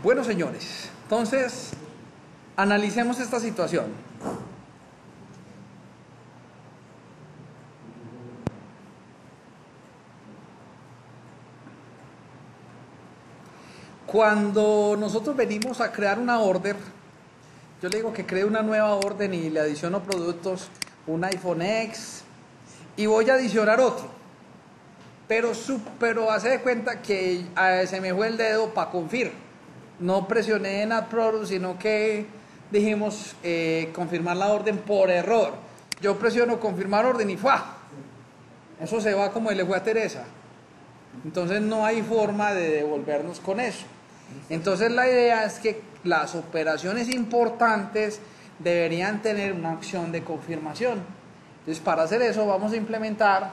Bueno, señores, entonces analicemos esta situación. Cuando nosotros venimos a crear una order, yo le digo que cree una nueva orden y le adiciono productos, un iPhone X, y voy a adicionar otro. Pero hace de cuenta que se me fue el dedo para confirmar. No presioné en Add Product, sino que dijimos confirmar la orden por error. Yo presiono confirmar orden y ¡fua! Eso se va como le fue a Teresa. Entonces no hay forma de devolvernos con eso. Entonces la idea es que las operaciones importantes deberían tener una acción de confirmación. Entonces para hacer eso vamos a implementar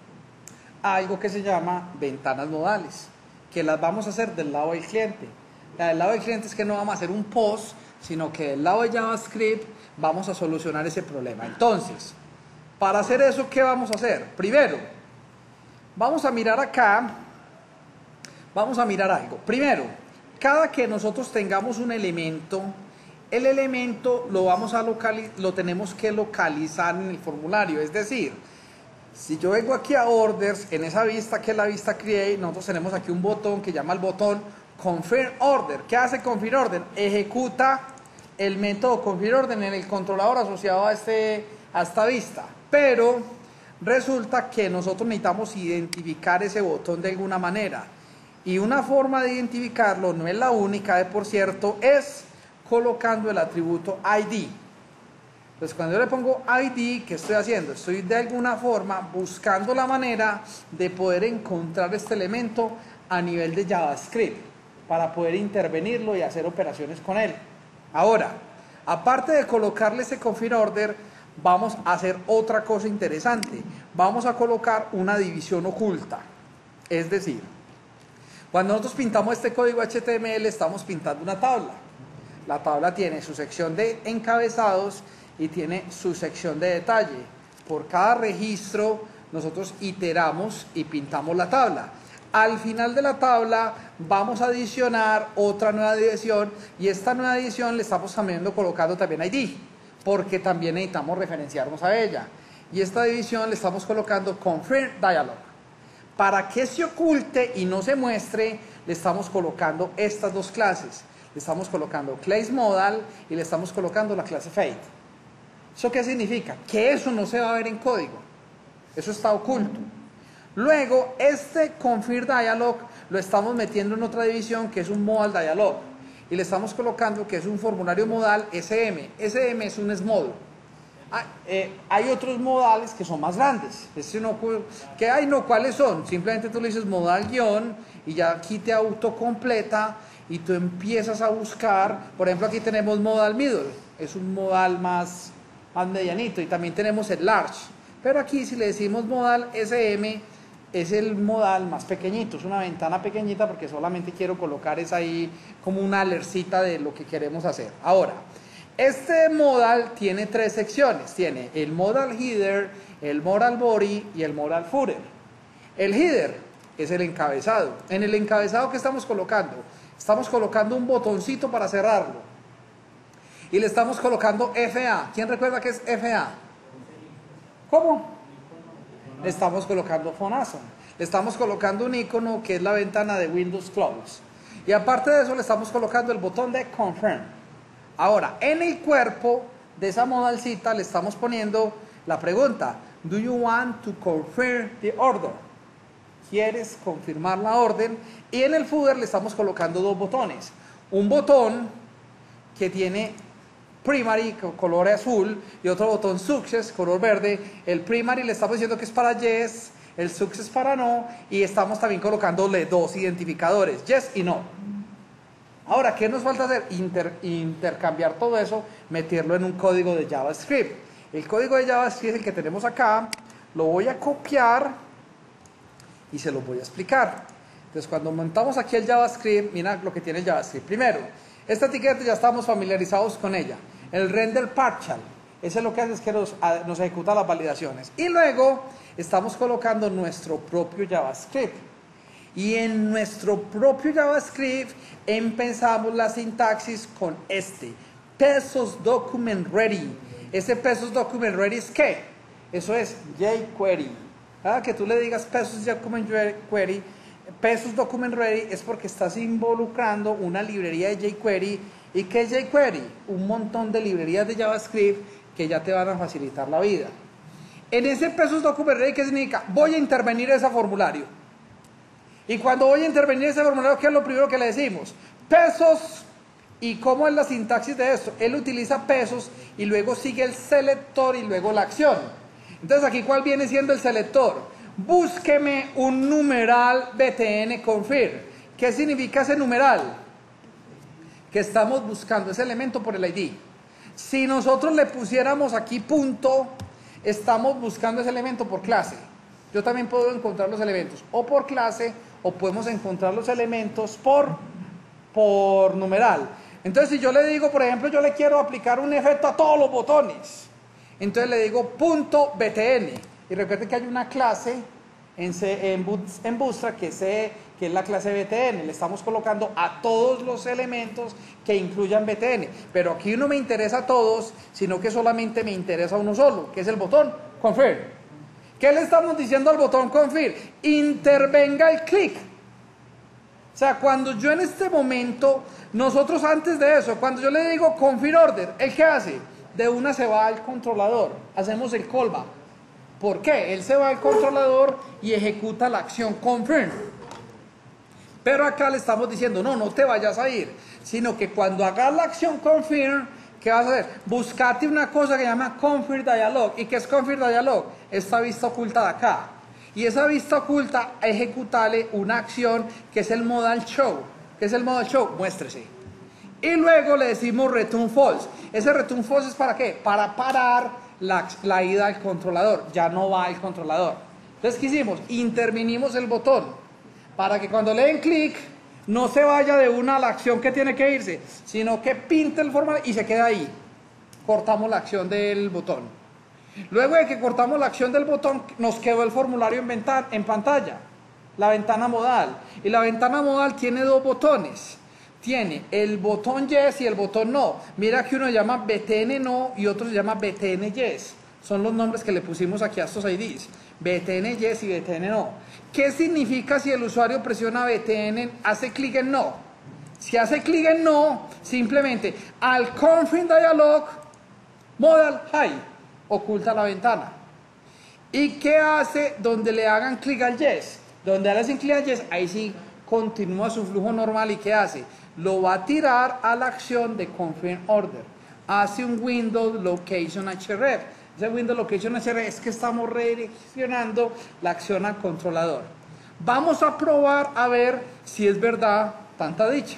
algo que se llama ventanas modales, que las vamos a hacer del lado del cliente. Del lado del cliente es que no vamos a hacer un post, sino que del lado de JavaScript vamos a solucionar ese problema. Entonces, para hacer eso, ¿qué vamos a hacer? Primero, vamos a mirar acá, vamos a mirar algo. Primero, cada que nosotros tengamos un elemento, el elemento lo tenemos que localizar en el formulario. Es decir, si yo vengo aquí a Orders, en esa vista que es la vista Create, nosotros tenemos aquí un botón que llama el botón Confirm Order. ¿Qué hace Confirm Order? Ejecuta el método Confirm Order en el controlador asociado a esta vista. Pero resulta que nosotros necesitamos identificar ese botón de alguna manera. Y una forma de identificarlo, no es la única, por cierto, es colocando el atributo ID. Entonces cuando yo le pongo ID, ¿qué estoy haciendo? Estoy de alguna forma buscando la manera de poder encontrar este elemento a nivel de JavaScript para poder intervenirlo y hacer operaciones con él. Ahora, aparte de colocarle ese confirm order, vamos a hacer otra cosa interesante. Vamos a colocar una división oculta. Es decir, cuando nosotros pintamos este código HTML, estamos pintando una tabla. La tabla tiene su sección de encabezados y tiene su sección de detalle. Por cada registro nosotros iteramos y pintamos la tabla. Al final de la tabla vamos a adicionar otra nueva división y esta nueva división le estamos colocando también ID, porque también necesitamos referenciarnos a ella. Y esta división le estamos colocando Confirm Dialog. Para que se oculte y no se muestre, le estamos colocando estas dos clases. Le estamos colocando Class Modal y le estamos colocando la clase Fade. ¿Eso qué significa? Que eso no se va a ver en código. Eso está oculto. Luego, este Confirm Dialog lo estamos metiendo en otra división que es un Modal Dialog. Y le estamos colocando que es un formulario modal SM. SM es un small. Hay otros modales que son más grandes. ¿Cuáles son? Simplemente tú le dices modal guión y ya aquí te autocompleta y tú empiezas a buscar. Por ejemplo, aquí tenemos modal middle. Es un modal más medianito y también tenemos el large. Pero aquí si le decimos modal SM es el modal más pequeñito. Es una ventana pequeñita porque solamente quiero colocar esa ahí como una alercita de lo que queremos hacer. Ahora, este modal tiene tres secciones. Tiene el modal header, el modal body y el modal footer. El header es el encabezado. En el encabezado, ¿qué estamos colocando? Estamos colocando un botoncito para cerrarlo. Y le estamos colocando FA. ¿Quién recuerda qué es FA? ¿Cómo? Le estamos colocando Phone-Ason. Le estamos colocando un icono que es la ventana de Windows Close. Y aparte de eso le estamos colocando el botón de Confirm. Ahora, en el cuerpo de esa modalcita le estamos poniendo la pregunta: Do you want to confirm the order? ¿Quieres confirmar la orden? Y en el footer le estamos colocando dos botones. Un botón que tiene primary, color azul, y otro botón success, color verde. El primary le estamos diciendo que es para yes, el success para no, y estamos también colocándole dos identificadores, yes y no. Ahora, ¿qué nos falta hacer? Intercambiar todo eso, meterlo en un código de JavaScript. El código de JavaScript es el que tenemos acá. Lo voy a copiar y se lo voy a explicar. Entonces, cuando montamos aquí el JavaScript, mira lo que tiene el JavaScript. Primero, esta etiqueta ya estamos familiarizados con ella. El render partial, ese lo que hace es que nos ejecuta las validaciones. Y luego estamos colocando nuestro propio JavaScript. Y en nuestro propio JavaScript empezamos la sintaxis con pesos document ready. Ese pesos document ready es ¿qué? Eso es jQuery. Que tú le digas pesos document query, pesos document ready es porque estás involucrando una librería de jQuery. ¿Y qué es jQuery? Un montón de librerías de JavaScript que ya te van a facilitar la vida. En ese pesos document ready, ¿qué significa? Voy a intervenir ese formulario. Y cuando voy a intervenir ese formulario, ¿qué es lo primero que le decimos? Pesos. ¿Y cómo es la sintaxis de esto? Él utiliza pesos y luego sigue el selector y luego la acción. Entonces aquí, ¿cuál viene siendo el selector? Búsqueme un numeral btn confirm. ¿Qué significa ese numeral? Que estamos buscando ese elemento por el ID. Si nosotros le pusiéramos aquí punto, estamos buscando ese elemento por clase. Yo también puedo encontrar los elementos o por clase, o podemos encontrar los elementos por numeral. Entonces, si yo le digo, por ejemplo, yo le quiero aplicar un efecto a todos los botones, entonces le digo punto btn. Y recuerden que hay una clase en Bootstrap que es la clase btn. Le estamos colocando a todos los elementos que incluyan btn. Pero aquí no me interesa a todos, sino que solamente me interesa uno solo, que es el botón confirm. ¿Qué le estamos diciendo al botón confirm? Intervenga el clic. O sea, cuando yo en este momento, nosotros antes de eso, cuando yo le digo confirm order, ¿él qué hace? De una se va al controlador, hacemos el callback. ¿Por qué? Él se va al controlador y ejecuta la acción confirm. Pero acá le estamos diciendo, no te vayas a ir, sino que cuando hagas la acción confirm, ¿qué vas a hacer? Buscate una cosa que se llama confirm dialog. ¿Y qué es confirm dialog? Esta vista oculta de acá. Y esa vista oculta, ejecutale una acción que es el modal show. ¿Qué es el modal show? Muéstrese. Y luego le decimos return false. Ese return false es ¿para qué? Para parar la ida al controlador. Ya no va al controlador. Entonces, ¿qué hicimos? Intervinimos el botón para que cuando le den clic no se vaya de una a la acción que tiene que irse, sino que pinte el formulario y se queda ahí. Cortamos la acción del botón. Luego de que cortamos la acción del botón, nos quedó el formulario en pantalla, la ventana modal. Y la ventana modal tiene dos botones. Tiene el botón yes y el botón no. Mira que uno se llama btn no y otro se llama btn yes. Son los nombres que le pusimos aquí a estos IDs. btn yes y btn no. ¿Qué significa si el usuario presiona btn, hace clic en no? Si hace clic en no, simplemente al confirm dialog, modal hi, oculta la ventana. ¿Y qué hace donde le hagan clic al yes? Donde le hacen clic al yes, ahí sí continúa su flujo normal. ¿Y qué hace? Lo va a tirar a la acción de confirm order. Hace un window location href. Ese window location href es que estamos redireccionando la acción al controlador. Vamos a probar a ver si es verdad tanta dicha.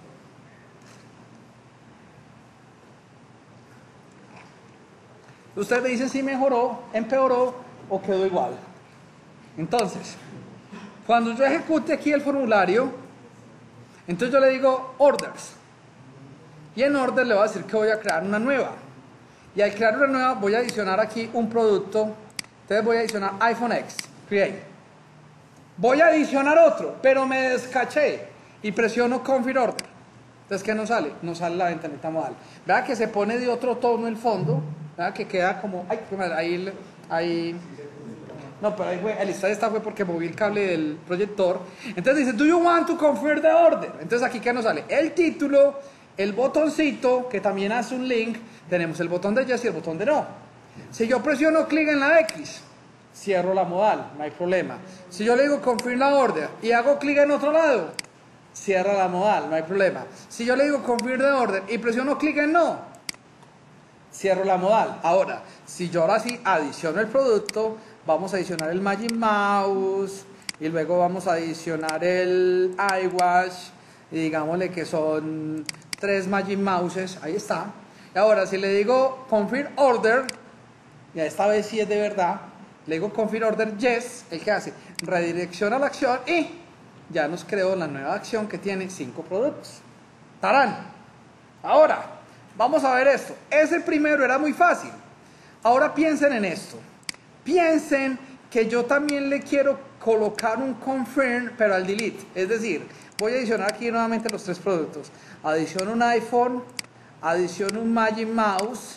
Ustedes me dicen si mejoró, empeoró o quedó igual. Entonces, cuando yo ejecute aquí el formulario, entonces yo le digo orders. Y en order le voy a decir que voy a crear una nueva. Y al crear una nueva voy a adicionar aquí un producto. Entonces voy a adicionar iPhone X, create. Voy a adicionar otro, pero me descaché y presiono confirm order. Entonces, ¿qué nos sale? Nos sale la ventanita modal. Vea que se pone de otro tono el fondo. Vea que queda como... Ay, ahí... No, pero ahí fue... Esta fue porque moví el cable del proyector. Entonces dice, do you want to confirm the order? Entonces, aquí, ¿qué nos sale? El título, el botoncito, que también hace un link. Tenemos el botón de yes y el botón de no. Si yo presiono clic en la X, cierro la modal, no hay problema. Si yo le digo confirm la order y hago clic en otro lado, cierra la modal, no hay problema. Si yo le digo confirm the order y presiono clic en no, cierro la modal. Ahora, si yo ahora sí adiciono el producto, vamos a adicionar el Magic Mouse y luego vamos a adicionar el iWatch y digámosle que son 3 Magic Mouses, ahí está. Y ahora si le digo confirm order, y esta vez sí es de verdad, le digo confirm order yes, ¿el que hace? Redirecciona la acción y ya nos creó la nueva acción que tiene 5 productos. ¡Tarán! Ahora, vamos a ver esto. Ese primero era muy fácil. Ahora piensen en esto. Piensen que yo también le quiero colocar un confirm, pero al delete. Es decir, voy a adicionar aquí nuevamente los tres productos. Adiciono un iPhone, adiciono un Magic Mouse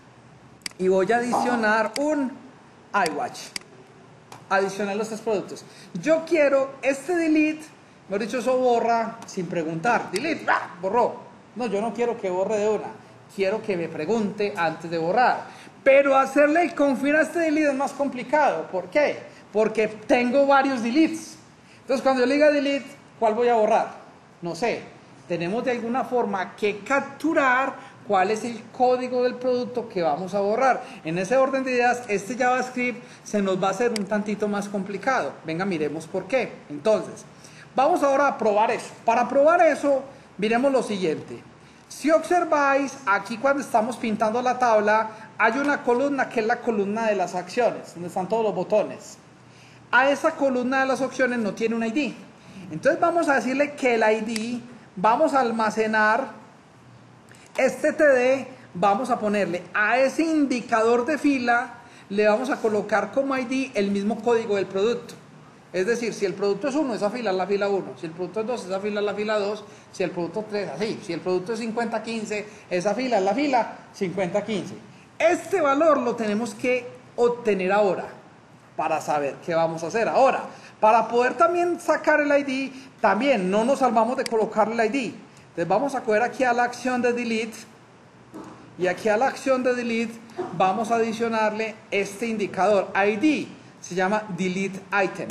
y voy a adicionar un iWatch. Adicionar los tres productos. Yo quiero este delete, mejor dicho, eso borra sin preguntar. Delete, ¡ah! Borró. No, yo no quiero que borre de una. Quiero que me pregunte antes de borrar. Pero hacerle el confirm a este delete es más complicado. ¿Por qué? Porque tengo varios deletes. Entonces, cuando yo le diga delete, ¿cuál voy a borrar? No sé. Tenemos de alguna forma que capturar cuál es el código del producto que vamos a borrar. En ese orden de ideas, este JavaScript se nos va a hacer un tantito más complicado. Venga, miremos por qué. Entonces, vamos ahora a probar eso. Para probar eso, miremos lo siguiente. Si observáis, aquí cuando estamos pintando la tabla, hay una columna que es la columna de las acciones, donde están todos los botones. A esa columna de las opciones no tiene un ID. Entonces vamos a decirle que el ID, vamos a almacenar este TD, vamos a ponerle a ese indicador de fila, le vamos a colocar como ID el mismo código del producto. Es decir, si el producto es 1, esa fila es la fila 1. Si el producto es 2, esa fila es la fila 2. Si el producto es 3, así. Si el producto es 5015, esa fila es la fila 5015. Este valor lo tenemos que obtener ahora para saber qué vamos a hacer ahora. Para poder también sacar el ID, también no nos salvamos de colocarle el ID. Entonces vamos a coger aquí a la acción de delete. Y aquí a la acción de delete vamos a adicionarle este indicador ID. Se llama delete item.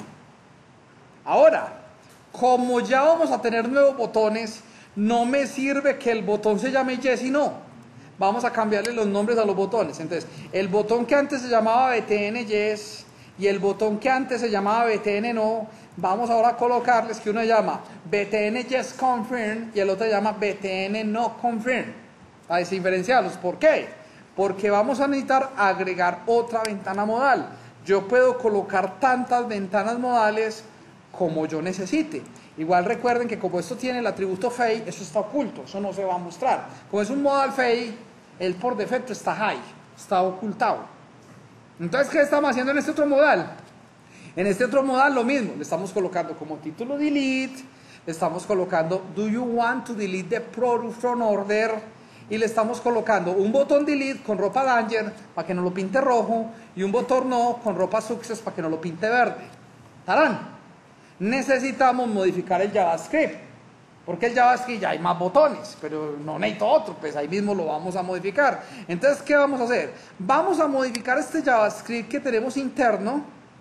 Ahora, como ya vamos a tener nuevos botones, no me sirve que el botón se llame yes y no. Vamos a cambiarle los nombres a los botones. Entonces, el botón que antes se llamaba BTN yes y el botón que antes se llamaba BTN no, vamos ahora a colocarles que uno se llama BTN yes confirm y el otro se llama BTN no confirm. A diferenciarlos. ¿Por qué? Porque vamos a necesitar agregar otra ventana modal. Yo puedo colocar tantas ventanas modales como yo necesite. Igual recuerden que como esto tiene el atributo fade, eso está oculto, eso no se va a mostrar. Como es un modal fade, él por defecto está high, está ocultado. Entonces, ¿qué estamos haciendo en este otro modal? En este otro modal lo mismo, le estamos colocando como título delete, le estamos colocando do you want to delete the product from order, y le estamos colocando un botón delete con ropa danger para que no lo pinte rojo y un botón no con ropa success para que no lo pinte verde. ¿Tarán? Necesitamos modificar el JavaScript, porque el JavaScript ya hay más botones, pero no necesito otro, pues ahí mismo lo vamos a modificar. Entonces, ¿qué vamos a hacer? Vamos a modificar este JavaScript que tenemos interno,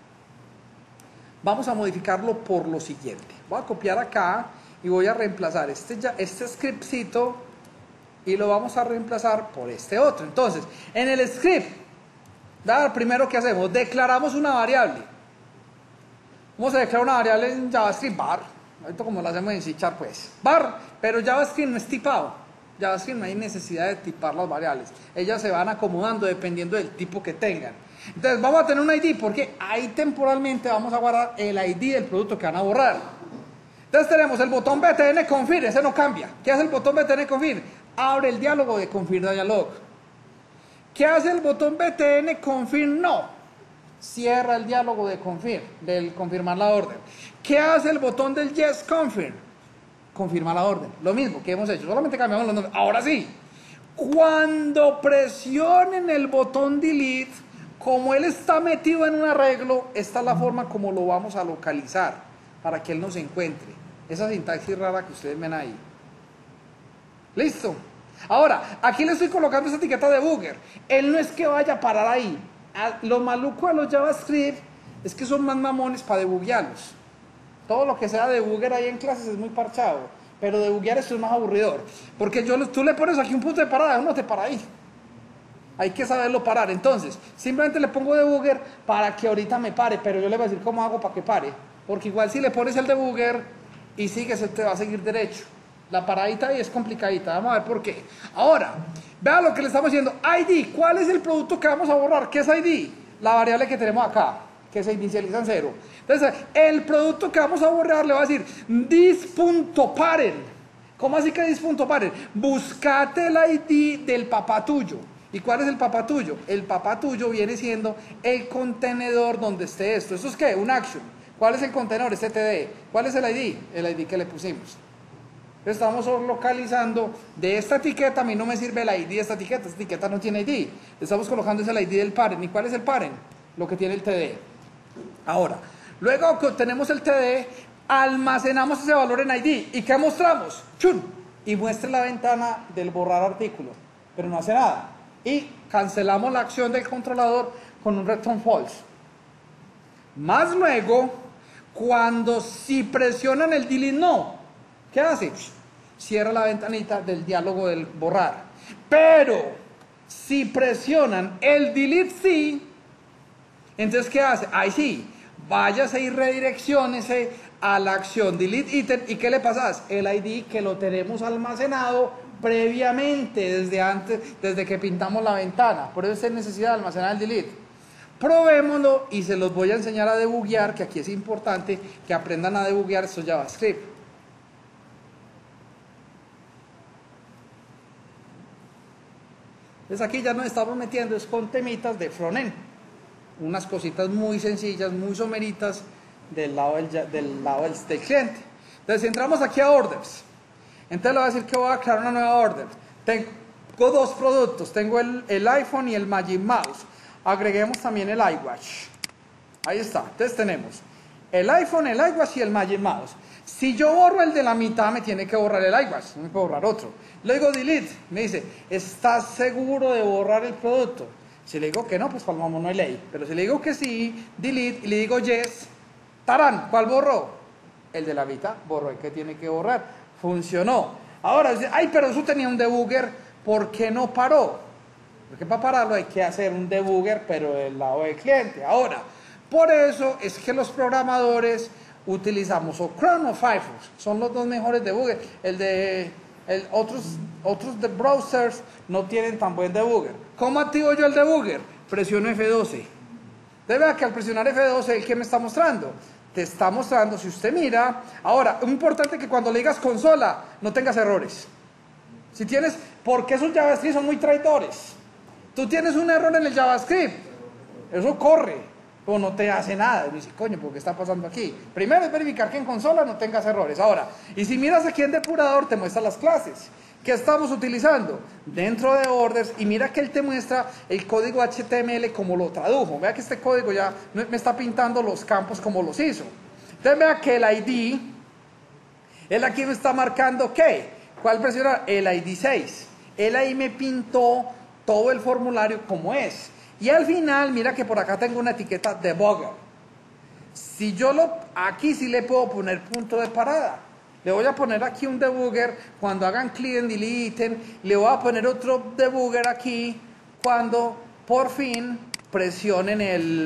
vamos a modificarlo por lo siguiente. Voy a copiar acá y voy a reemplazar este scriptcito y lo vamos a reemplazar por este otro. Entonces, en el script, primero que hacemos, declaramos una variable. ¿Cómo se declara una variable en JavaScript? Var. Ahorita como lo hacemos en C#, pues. Var, pero JavaScript no es tipado. JavaScript no hay necesidad de tipar las variables. Ellas se van acomodando dependiendo del tipo que tengan. Entonces vamos a tener un ID porque ahí temporalmente vamos a guardar el ID del producto que van a borrar. Entonces tenemos el botón BTN confirm, ese no cambia. ¿Qué hace el botón BTN confirm? Abre el diálogo de confirm dialog. ¿Qué hace el botón BTN confirm no? Cierra el diálogo de confirm, del confirmar la orden. ¿Qué hace el botón del yes confirm? Confirma la orden. Lo mismo que hemos hecho, solamente cambiamos los nombres. Ahora sí, cuando presionen el botón delete, como él está metido en un arreglo, esta es la forma como lo vamos a localizar para que él nos encuentre. Esa sintaxis rara que ustedes ven ahí. ¿Listo? Ahora, aquí le estoy colocando esa etiqueta de bugger. Él no es que vaya a parar ahí. Lo maluco de los JavaScript es que son más mamones para debuguearlos. Todo lo que sea debugger ahí en clases es muy parchado, pero debuguear esto es más aburridor. Porque tú le pones aquí un punto de parada, uno te para ahí. Hay que saberlo parar. Entonces, simplemente le pongo debugger para que ahorita me pare, pero yo le voy a decir cómo hago para que pare. Porque igual si le pones el debugger y sigues, él te va a seguir derecho. La paradita ahí es complicadita, vamos a ver por qué. Ahora, vea lo que le estamos diciendo. ID, ¿cuál es el producto que vamos a borrar? ¿Qué es ID? La variable que tenemos acá, que se inicializa en 0. Entonces, el producto que vamos a borrar le va a decir this.parent. ¿Cómo así que this.parent? Buscate el ID del papá tuyo. ¿Y cuál es el papá tuyo? El papá tuyo viene siendo el contenedor donde esté esto. ¿Eso es qué? Un action. ¿Cuál es el contenedor? Este TD. ¿Cuál es el ID? El ID que le pusimos. Estamos localizando de esta etiqueta. A mí no me sirve el ID de esta etiqueta no tiene ID. Estamos colocando ese el ID del parent. ¿Y cuál es el parent? Lo que tiene el TD. Ahora, luego que obtenemos el TD, almacenamos ese valor en ID. ¿Y qué mostramos? ¡Chun! Y muestra la ventana del borrar artículo, pero no hace nada. Y cancelamos la acción del controlador con un return false. Más luego, cuando si presionan el delete no, ¿qué hace? Cierra la ventanita del diálogo del borrar. Pero si presionan el delete sí, entonces ¿qué hace? Ahí sí, váyase y redirecciónese a la acción delete item. ¿Y qué le pasas? El ID que lo tenemos almacenado previamente, desde antes, desde que pintamos la ventana. Por eso es necesidad de almacenar el delete. Probémoslo y se los voy a enseñar a debuguear, que aquí es importante que aprendan a debuguear estos JavaScript. Entonces aquí ya nos estamos metiendo es con temitas de frontend. Unas cositas muy sencillas, muy someritas del lado del cliente. Entonces si entramos aquí a orders, entonces le voy a decir que voy a crear una nueva order. Tengo dos productos, tengo el iPhone y el Magic Mouse. Agreguemos también el iWatch. Ahí está, entonces tenemos el iPhone, el iWatch y el Magic Mouse. Si yo borro el de la mitad, me tiene que borrar el iWatch, no me puedo borrar otro. Le digo delete, me dice, ¿estás seguro de borrar el producto? Si le digo que no, pues palmamos, no hay ley. Pero si le digo que sí, delete, y le digo yes, tarán, ¿cuál borró? El de la mitad, borró el que tiene que borrar. Funcionó. Ahora, ay, pero eso tenía un debugger, ¿por qué no paró? Porque para pararlo hay que hacer un debugger, pero del lado del cliente. Ahora, por eso es que los programadores utilizamos o Chrome o Firefox, son los dos mejores debuggers. Otros de browsers no tienen tan buen debugger. ¿Cómo activo yo el debugger? Presiono F12. De verdad que al presionar F12, ¿el qué me está mostrando? Te está mostrando, si usted mira, ahora, es importante que cuando le digas consola, no tengas errores. Si tienes, porque esos JavaScript son muy traidores. Tú tienes un error en el JavaScript, eso corre, o no te hace nada. Y dice, coño, ¿por qué está pasando aquí? Primero es verificar que en consola no tengas errores. Ahora, y si miras aquí en depurador, te muestra las clases. ¿Qué estamos utilizando? Dentro de orders, y mira que él te muestra el código HTML como lo tradujo. Vea que este código ya me está pintando los campos como los hizo. Entonces vea que el ID, él aquí me está marcando ¿qué? ¿Cuál presionar? El ID 6. Él ahí me pintó todo el formulario como es. Y al final, mira que por acá tengo una etiqueta debugger. Si yo aquí sí le puedo poner punto de parada. Le voy a poner aquí un debugger cuando hagan click and delete. Le voy a poner otro debugger aquí cuando por fin presionen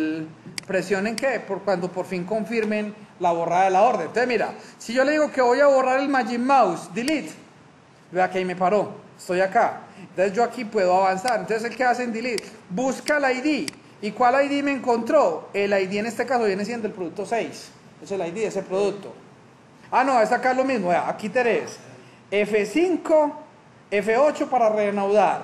¿qué? Cuando por fin confirmen la borrada de la orden. Entonces mira, si yo le digo que voy a borrar el Magic Mouse, delete, vea que ahí me paró, estoy acá. Entonces yo aquí puedo avanzar. Entonces el que hace en delete, busca el ID. ¿Y cuál ID me encontró? El ID en este caso viene siendo el producto 6. Es el ID de ese producto. Ah, no, es acá lo mismo. Aquí tenés F5, F8 para reanudar,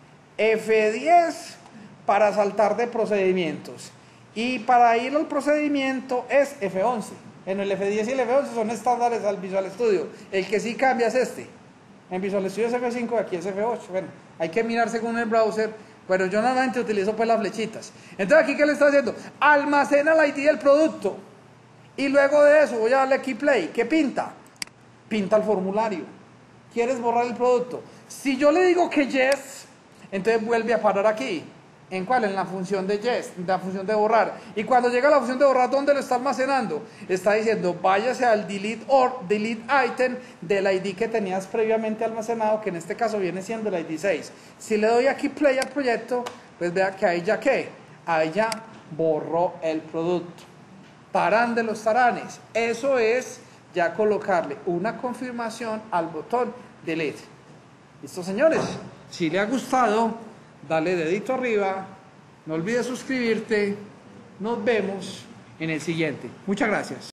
F10 para saltar de procedimientos. Y para ir al procedimiento es F11. En el F10 y el F11 son estándares al Visual Studio. El que sí cambia es este. En Visual Studio es F5 y aquí es F8. Bueno, hay que mirar según el browser. Pero yo normalmente utilizo pues las flechitas. Entonces aquí ¿qué le está haciendo? Almacena el ID del producto. Y luego de eso voy a darle aquí play. ¿Qué pinta? Pinta el formulario. ¿Quieres borrar el producto? Si yo le digo que yes, entonces vuelve a parar aquí. ¿En cuál? En la función de yes, en la función de borrar. Y cuando llega a la función de borrar, ¿dónde lo está almacenando? Está diciendo, váyase al delete item del ID que tenías previamente almacenado, que en este caso viene siendo el ID 6. Si le doy aquí play al proyecto, pues vea que ahí ya ¿qué? Ahí ya borró el producto. Tarán de los taranes. Eso es ya colocarle una confirmación al botón delete. ¿Listo, señores? Si le ha gustado, dale dedito arriba, no olvides suscribirte, nos vemos en el siguiente. Muchas gracias.